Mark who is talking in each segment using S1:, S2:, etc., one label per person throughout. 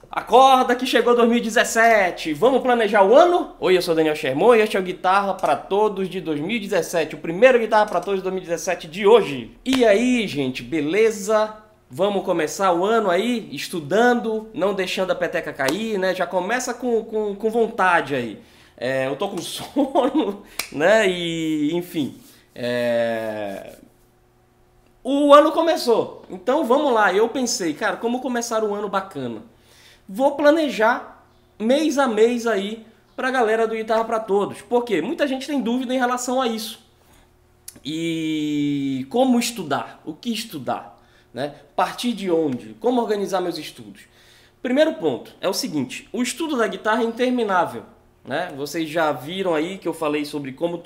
S1: Acorda que chegou 2017, vamos planejar o ano? Oi, eu sou Daniel Sherman e este é o Guitarra para Todos de 2017, o primeiro Guitarra para Todos de 2017 de hoje. E aí, gente, beleza? Vamos começar o ano aí estudando, não deixando a peteca cair, né? Já começa com vontade aí. Eu tô com sono, né? E, enfim, o ano começou, então vamos lá. Eu pensei, cara, como começar o ano bacana? Vou planejar mês a mês aí pra galera do Guitarra para Todos. Por quê? Muita gente tem dúvida em relação a isso. E como estudar? O que estudar? Né? Partir de onde? Como organizar meus estudos? Primeiro ponto é o seguinte, o estudo da guitarra é interminável. Né? Vocês já viram aí que eu falei sobre como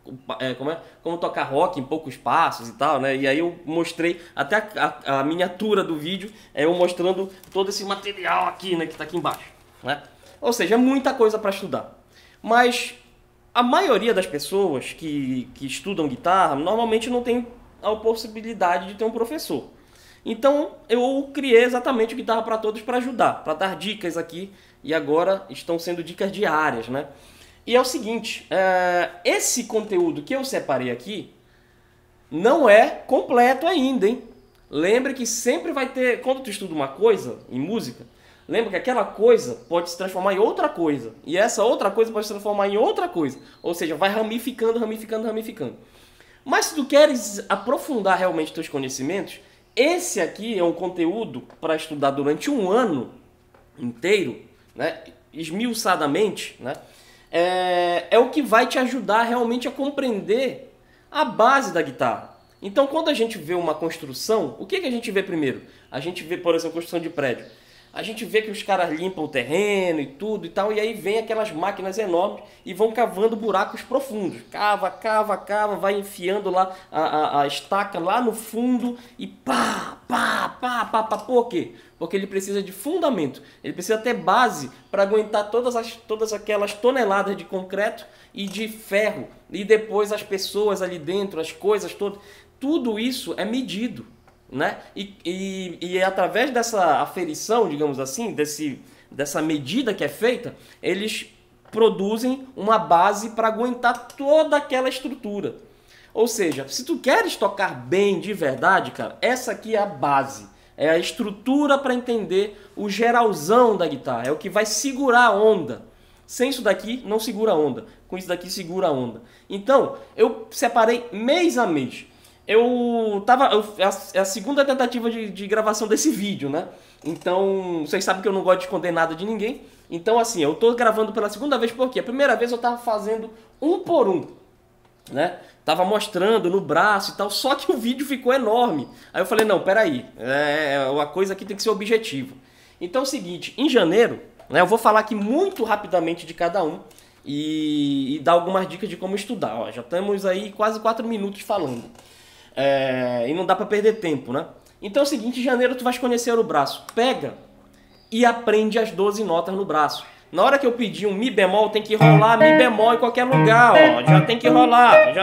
S1: tocar rock em poucos passos e tal, né? E aí eu mostrei até a miniatura do vídeo, eu mostrando todo esse material aqui, né, que está aqui embaixo, né? Ou seja, é muita coisa para estudar. Mas a maioria das pessoas que estudam guitarra normalmente não tem a possibilidade de ter um professor. Então eu criei exatamente o Guitarra para Todos para ajudar, para dar dicas aqui, e agora estão sendo dicas diárias, né? E é o seguinte, esse conteúdo que eu separei aqui não é completo ainda, hein? Lembre que sempre vai ter, quando tu estuda uma coisa em música, lembra que aquela coisa pode se transformar em outra coisa, e essa outra coisa pode se transformar em outra coisa, ou seja, vai ramificando, ramificando, ramificando. Mas se tu queres aprofundar realmente teus conhecimentos, esse aqui é um conteúdo para estudar durante um ano inteiro, né, esmiuçadamente, né, é o que vai te ajudar realmente a compreender a base da guitarra. Então, quando a gente vê uma construção, o que a gente vê primeiro? A gente vê, por exemplo, construção de prédio. A gente vê que os caras limpam o terreno e tudo e tal, e aí vem aquelas máquinas enormes e vão cavando buracos profundos. Cava, cava, cava, vai enfiando lá a estaca lá no fundo e pá, pá, pá, pá, pá. Por quê? Porque ele precisa de fundamento, ele precisa ter base para aguentar todas aquelas toneladas de concreto e de ferro. E depois as pessoas ali dentro, as coisas todas, tudo isso é medido. Né? E através dessa aferição, digamos assim, dessa medida que é feita, eles produzem uma base para aguentar toda aquela estrutura. Ou seja, se tu queres tocar bem de verdade, cara, essa aqui é a base. É a estrutura para entender o geralzão da guitarra. É o que vai segurar a onda. Sem isso daqui, não segura a onda. Com isso daqui, segura a onda. Então, eu separei mês a mês. É a segunda tentativa de gravação desse vídeo, né? Então, vocês sabem que eu não gosto de esconder nada de ninguém. Então, assim, eu tô gravando pela segunda vez porque a primeira vez eu tava fazendo um por um, né? Tava mostrando no braço e tal, só que o vídeo ficou enorme. Aí eu falei, não, peraí, uma coisa aqui tem que ser objetivo. Então é o seguinte, em janeiro, né, eu vou falar aqui muito rapidamente de cada um e dar algumas dicas de como estudar. Ó, já estamos aí quase 4 minutos falando. E não dá pra perder tempo, né? Então é o seguinte, em janeiro tu vais conhecer o braço. Pega e aprende as 12 notas no braço. Na hora que eu pedir um Mi bemol, tem que rolar Mi bemol em qualquer lugar, ó. Já tem que rolar,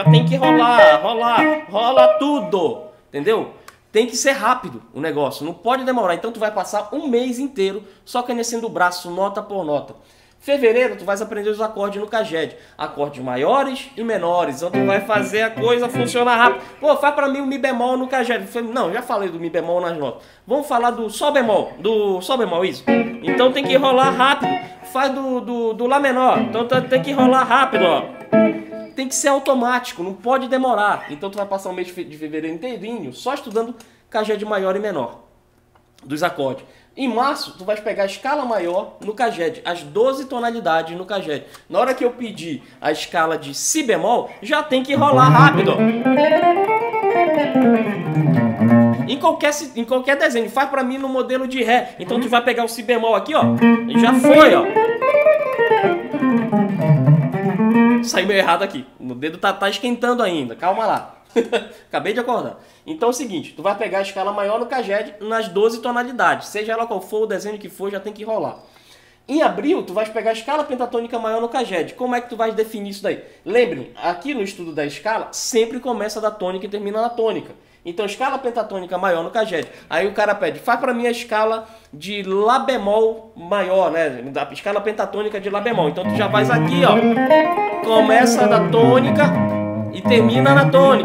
S1: rola tudo, entendeu? Tem que ser rápido o negócio, não pode demorar. Então tu vai passar um mês inteiro só conhecendo o braço, nota por nota. Fevereiro, tu vais aprender os acordes no Caged. Acordes maiores e menores. Então tu vai fazer a coisa funcionar rápido. Pô, faz pra mim o Mi bemol no Caged. Não, já falei do Mi bemol nas notas. Vamos falar do Sol bemol. Do Sol bemol, isso. Então tem que rolar rápido. Faz do Lá menor. Então tem que rolar rápido, ó. Tem que ser automático, não pode demorar. Então tu vai passar um mês de fevereiro inteirinho só estudando Caged maior e menor. Dos acordes. Em março, tu vais pegar a escala maior no Caged, as 12 tonalidades no Caged. Na hora que eu pedir a escala de Si bemol, já tem que rolar rápido. Em qualquer desenho, faz pra mim no modelo de Ré. Então tu vai pegar o Si bemol aqui, ó, e já foi, ó. Saiu meio errado aqui, o dedo tá esquentando ainda, calma lá. Acabei de acordar. Então é o seguinte, tu vai pegar a escala maior no Caged nas 12 tonalidades. Seja ela qual for, o desenho que for, já tem que rolar. Em abril, tu vais pegar a escala pentatônica maior no Caged. Como é que tu vais definir isso daí? Lembre, aqui no estudo da escala, sempre começa da tônica e termina na tônica. Então, escala pentatônica maior no Caged. Aí o cara pede, faz pra mim a escala de Lá bemol maior, né? Da escala pentatônica de Lá bemol. Então tu já faz aqui, ó. Começa na tônica e termina na tônica,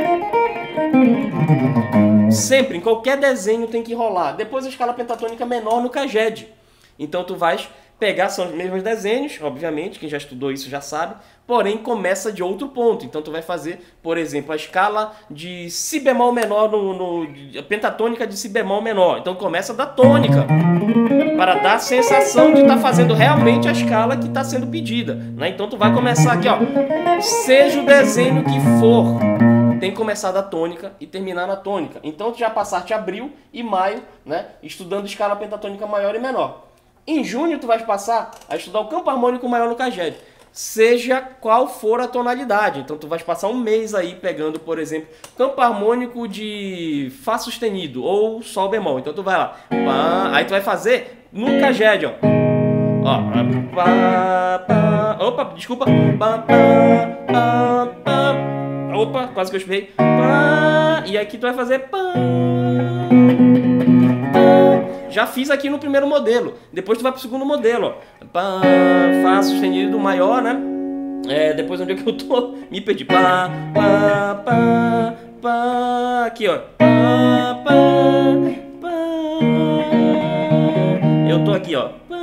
S1: ó. Sempre, em qualquer desenho tem que rolar. Depois a escala pentatônica menor no Caged. Então tu vais pegar, são os mesmos desenhos, obviamente, quem já estudou isso já sabe, porém começa de outro ponto. Então tu vai fazer, por exemplo, a escala de Si bemol menor, a pentatônica de Si bemol menor. Então começa da tônica, para dar a sensação de estar fazendo realmente a escala que está sendo pedida, né? Então tu vai começar aqui, ó, seja o desenho que for, tem que começar da tônica e terminar na tônica. Então tu já passaste abril e maio, né, estudando escala pentatônica maior e menor. Em junho tu vais passar a estudar o campo harmônico maior no Caged, seja qual for a tonalidade. Então tu vais passar um mês aí pegando, por exemplo, campo harmônico de Fá sustenido ou Sol bemol. Então tu vai lá, pá, aí tu vai fazer no Caged, ó. Ó, pá, pá, opa, desculpa, pá, pá, pá, pá. Opa, quase que eu espirrei. Pá, e aqui tu vai fazer pá. Já fiz aqui no primeiro modelo. Depois tu vai pro segundo modelo, ó. Pá, Fá sustenido maior, né? Depois onde é que eu tô? Me perdi. Pá, pá, pá, pá. Aqui, ó. Pá, pá, pá. Eu tô aqui, ó. Pá,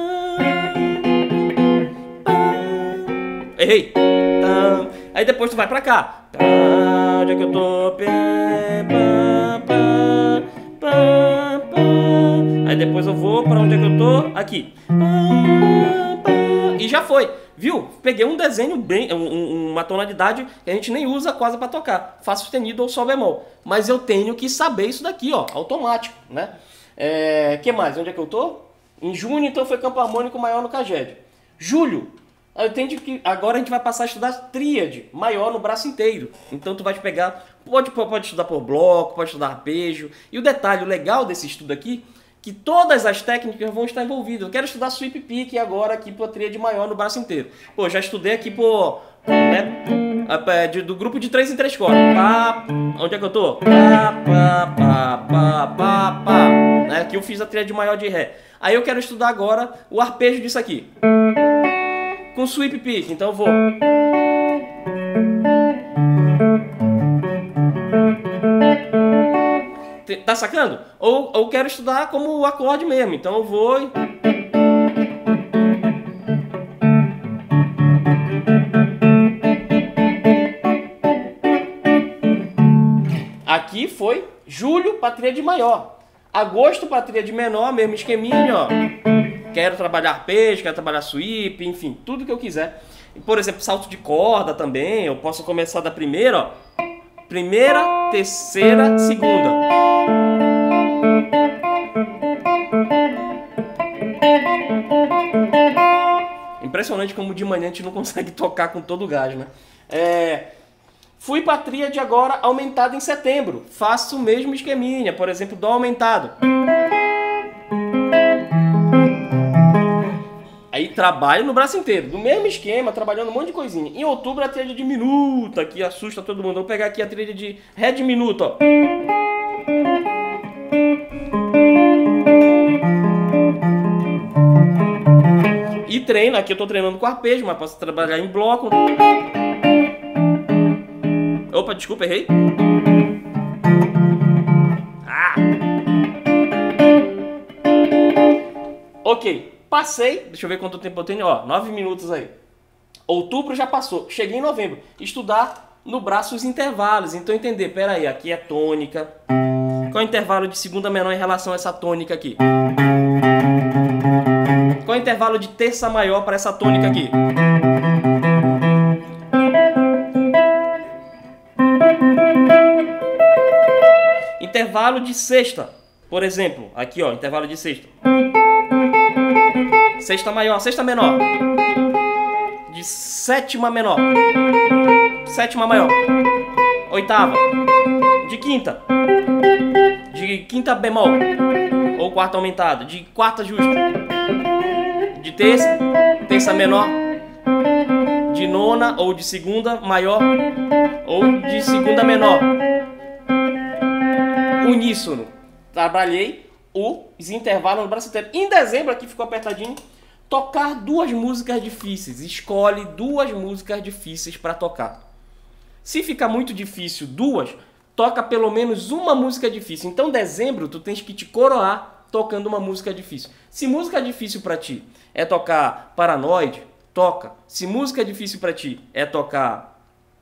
S1: pá. Errei. Tá. Aí depois tu vai pra cá. Pá, onde é que eu tô? Pá, pá, pá, pá. Aí depois eu vou para onde é que eu tô? Aqui. E já foi. Viu? Peguei um desenho, bem, uma tonalidade que a gente nem usa quase para tocar. Fá sustenido ou Sol bemol. Mas eu tenho que saber isso daqui, ó. Automático, né? Que mais? Onde é que eu tô? Em junho, então, foi campo harmônico maior no Caged. Julho. Eu tenho que agora a gente vai passar a estudar tríade maior no braço inteiro. Então tu vai pegar, pode estudar por bloco, pode estudar arpejo. E o detalhe, o legal desse estudo aqui, que todas as técnicas vão estar envolvidas. Eu quero estudar sweep pick agora aqui por tríade maior no braço inteiro. Pô, já estudei aqui por, né, do grupo de 3 em 3 cordas. Pá, onde é que eu tô? Pá, pá, pá, pá, pá, pá. Né, aqui eu fiz a tríade maior de Ré. Aí eu quero estudar agora o arpejo disso aqui. Com sweep pick, então eu vou. Tá sacando? Ou quero estudar como o acorde mesmo, então eu vou. Aqui foi julho para tríade maior. Agosto para tríade menor, mesmo esqueminha, ó. Quero trabalhar arpejo, quero trabalhar sweep, enfim, tudo que eu quiser. Por exemplo, salto de corda também, eu posso começar da primeira, ó. Primeira, terceira, segunda. Impressionante como de manhã a gente não consegue tocar com todo o gás, né? Fui para a tríade agora aumentada em setembro. Faço o mesmo esqueminha, por exemplo, Dó aumentado. Aí trabalho no braço inteiro, do mesmo esquema, trabalhando um monte de coisinha. Em outubro a tríade diminuta, que assusta todo mundo. Vou pegar aqui a tríade de Ré diminuta, ó. E treino, aqui eu tô treinando com arpejo, mas posso trabalhar em bloco. Opa, desculpa, errei. Ok. Passei, deixa eu ver quanto tempo eu tenho, ó, 9 minutos aí. Outubro já passou, cheguei em novembro. Estudar no braço os intervalos, então entender, pera aí, aqui é tônica. Qual é o intervalo de segunda menor em relação a essa tônica aqui? Qual é o intervalo de terça maior para essa tônica aqui? Intervalo de sexta, por exemplo, aqui ó, intervalo de sexta. Sexta maior, sexta menor. De sétima menor. Sétima maior. Oitava. De quinta. De quinta bemol. Ou quarta aumentada. De quarta justa. De terça. Terça menor. De nona ou de segunda maior. Ou de segunda menor. Uníssono. Trabalhei os intervalos no braço inteiro. Em dezembro, aqui ficou apertadinho, tocar 2 músicas difíceis. Escolhe 2 músicas difíceis para tocar. Se ficar muito difícil 2, toca pelo menos uma música difícil. Então, dezembro, tu tens que te coroar tocando uma música difícil. Se música difícil para ti é tocar Paranoid, toca. Se música difícil para ti é tocar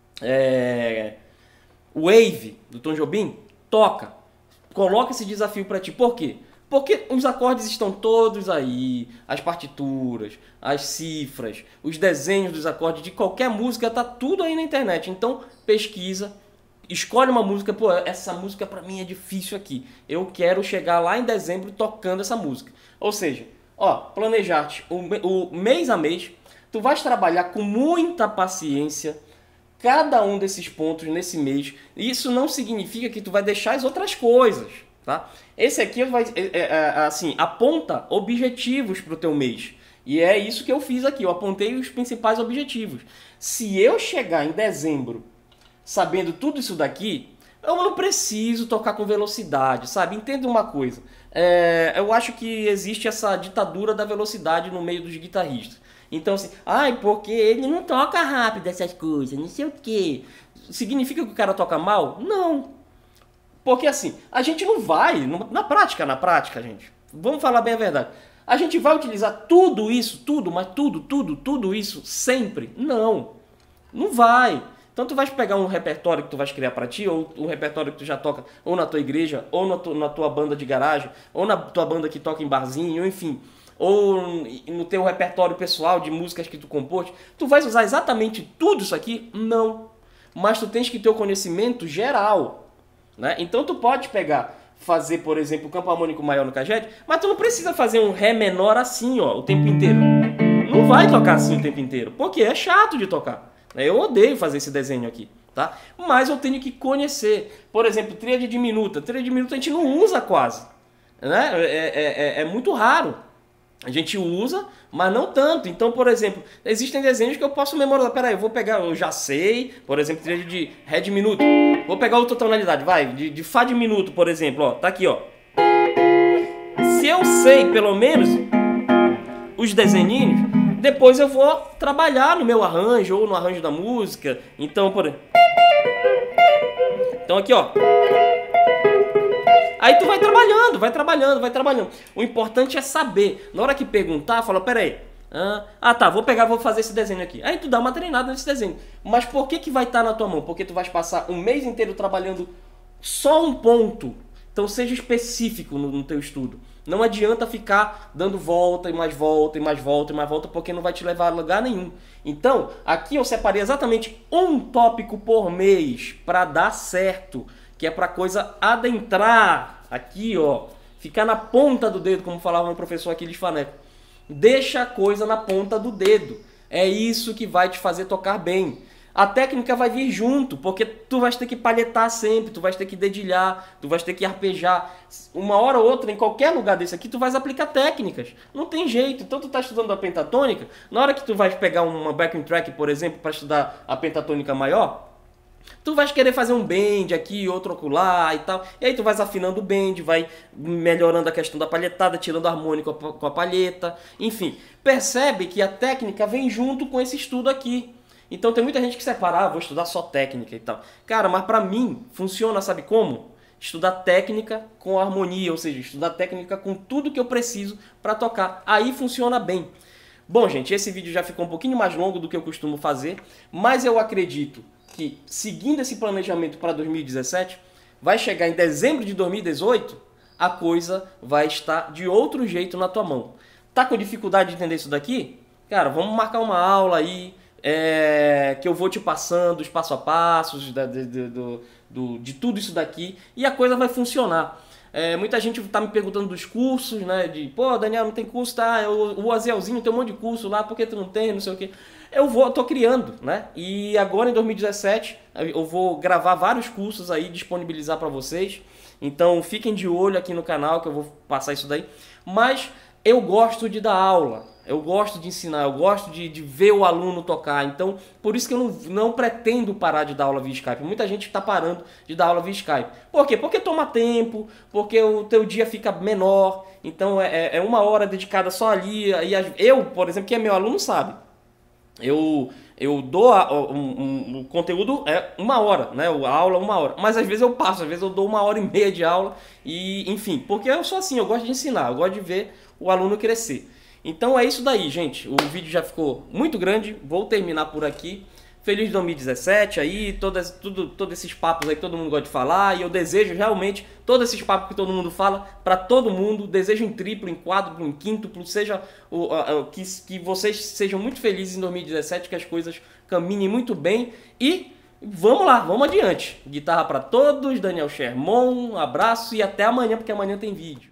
S1: Wave, do Tom Jobim, toca. Coloca esse desafio para ti. Por quê? Porque os acordes estão todos aí, as partituras, as cifras, os desenhos dos acordes de qualquer música, tá tudo aí na internet. Então, pesquisa, escolhe uma música, pô, essa música para mim é difícil aqui. Eu quero chegar lá em dezembro tocando essa música. Ou seja, ó, planejar-te o mês a mês, tu vais trabalhar com muita paciência cada um desses pontos nesse mês. Isso não significa que tu vai deixar as outras coisas, tá? Esse aqui vai, assim, aponta objetivos para o teu mês. E é isso que eu fiz aqui, eu apontei os principais objetivos. Se eu chegar em dezembro sabendo tudo isso daqui, eu não preciso tocar com velocidade, sabe? Entenda uma coisa, eu acho que existe essa ditadura da velocidade no meio dos guitarristas. Então assim, ai, porque ele não toca rápido essas coisas, não sei o quê. Significa que o cara toca mal? Não. Porque assim, a gente não vai, na prática, gente, vamos falar bem a verdade, a gente vai utilizar tudo isso, mas tudo isso sempre? Não, não vai. Então tu vais pegar um repertório que tu vais criar para ti, ou um repertório que tu já toca ou na tua igreja, ou na tua banda de garagem, ou na tua banda que toca em barzinho, enfim, ou no teu repertório pessoal de músicas que tu compôs, tu vais usar exatamente tudo isso aqui? Não. Mas tu tens que ter o conhecimento geral, né? Então tu pode fazer, por exemplo, o campo harmônico maior no cajete, mas tu não precisa fazer um ré menor assim, ó, o tempo inteiro. Não vai tocar assim o tempo inteiro, porque é chato de tocar. Eu odeio fazer esse desenho aqui, tá? Mas eu tenho que conhecer. Por exemplo, tríade diminuta. Tríade diminuta a gente não usa quase, né? É muito raro. A gente usa, mas não tanto. Então, por exemplo, existem desenhos que eu posso memorizar. Peraí, eu já sei, por exemplo, tríade de Ré diminuto. Vou pegar outra tonalidade, vai, de Fá diminuto, por exemplo, ó, tá aqui, ó. Se eu sei, pelo menos, os desenhinhos, depois eu vou trabalhar no meu arranjo ou no arranjo da música. Então, então aqui, ó. Aí tu vai trabalhando. O importante é saber. Na hora que perguntar, fala, peraí. Tá, vou fazer esse desenho aqui. Aí tu dá uma treinada nesse desenho. Mas por que vai estar na tua mão? Porque tu vais passar um mês inteiro trabalhando só um ponto. Então seja específico no teu estudo. Não adianta ficar dando volta e mais volta e mais volta e mais volta, porque não vai te levar a lugar nenhum. Então, aqui eu separei exatamente um tópico por mês para dar certo, que é para a coisa adentrar aqui, ó, ficar na ponta do dedo, como falava meu professor Aquiles Faneco. Deixa a coisa na ponta do dedo. É isso que vai te fazer tocar bem. A técnica vai vir junto, porque tu vais ter que palhetar sempre, tu vais ter que dedilhar, tu vais ter que arpejar. Uma hora ou outra, em qualquer lugar desse aqui, tu vais aplicar técnicas. Não tem jeito. Então tu está estudando a pentatônica, na hora que tu vais pegar uma backing track, por exemplo, para estudar a pentatônica maior, tu vais querer fazer um bend aqui, outro acolá e tal. E aí tu vais afinando o bend, vai melhorando a questão da palhetada, tirando a harmônica com a palheta. Enfim, percebe que a técnica vem junto com esse estudo aqui. Então tem muita gente que separa, vou estudar só técnica e tal. Cara, mas pra mim funciona, sabe como? Estudar técnica com harmonia, ou seja, estudar técnica com tudo que eu preciso para tocar. Aí funciona bem. Bom, gente, esse vídeo já ficou um pouquinho mais longo do que eu costumo fazer, mas eu acredito que, seguindo esse planejamento para 2017, vai chegar em dezembro de 2018, a coisa vai estar de outro jeito na tua mão. Tá com dificuldade de entender isso daqui? Cara, vamos marcar uma aula aí, que eu vou te passando os passo a passos de tudo isso daqui, e a coisa vai funcionar. Muita gente tá me perguntando dos cursos, né? Pô, Daniel, não tem curso, tá? O Azelzinho tem um monte de curso lá, por que tu não tem, não sei o quê. Eu tô criando, né? E agora em 2017 eu vou gravar vários cursos aí, disponibilizar para vocês. Então fiquem de olho aqui no canal que eu vou passar isso daí. Mas eu gosto de dar aula. Eu gosto de ensinar, eu gosto de ver o aluno tocar. Então, por isso que eu não pretendo parar de dar aula via Skype. Muita gente está parando de dar aula via Skype. Por quê? Porque toma tempo, porque o teu dia fica menor. Então, é uma hora dedicada só ali. E eu, por exemplo, que é meu aluno, sabe. Eu dou o conteúdo uma hora, né? A aula 1 hora. Mas às vezes eu passo, às vezes eu dou 1 hora e meia de aula. E, enfim, porque eu sou assim, eu gosto de ensinar, eu gosto de ver o aluno crescer. Então é isso daí, gente. O vídeo já ficou muito grande. Vou terminar por aqui. Feliz 2017 aí, todos esses papos aí que todo mundo gosta de falar. E eu desejo realmente todos esses papos que todo mundo fala para todo mundo. Desejo em triplo, em quádruplo, em quíntuplo. Seja que vocês sejam muito felizes em 2017, que as coisas caminhem muito bem. E vamos lá, vamos adiante. Guitarra para todos, Daniel Sherman. Um abraço e até amanhã, porque amanhã tem vídeo.